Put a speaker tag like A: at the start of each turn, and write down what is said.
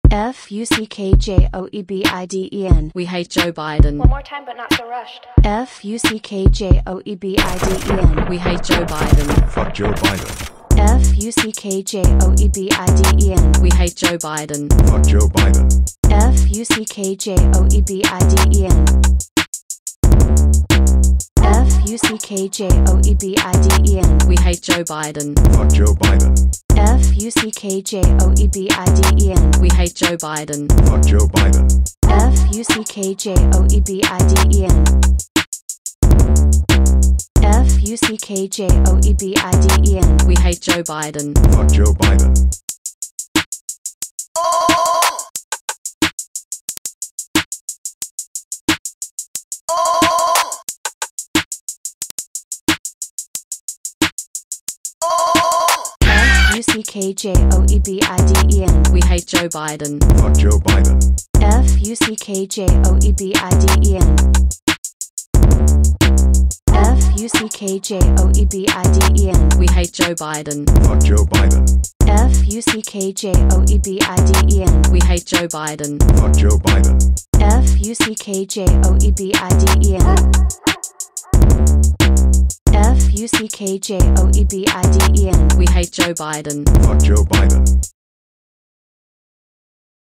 A: Fuckjoebiden.
B: We hate Joe Biden.
C: One more time, but not so rushed.
A: Fuckjoebiden.
B: We hate Joe Biden.
D: Fuck Joe Biden.
A: Fuckjoebiden.
B: We hate Joe Biden.
D: Fuck Joe Biden.
A: Fuckjoebiden. Fuckjoebiden.
B: We hate Joe Biden.
D: Fuck Joe Biden.
A: Fuckjoebiden.
B: We hate Joe Biden.
D: Fuck Joe Biden.
A: Fuckjoebiden. Fuckjoebiden.
B: We hate Joe Biden.
D: Fuck Joe Biden.
A: Fuckjoebiden.
B: We hate Joe Biden.
D: Fuck Joe Biden.
A: Fuckjoebiden. Fuckjoebiden.
B: We hate Joe Biden.
D: Fuck Joe Biden.
A: Fuckjoebiden.
B: We hate Joe Biden.
D: Fuck Joe Biden.
A: Fuckjoebiden. Fuckjoebiden.
B: We hate Joe Biden.
D: Fuck Joe Biden.